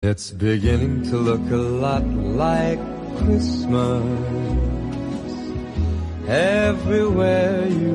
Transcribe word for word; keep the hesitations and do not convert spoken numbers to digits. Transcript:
It's beginning to look a lot like Christmas everywhere you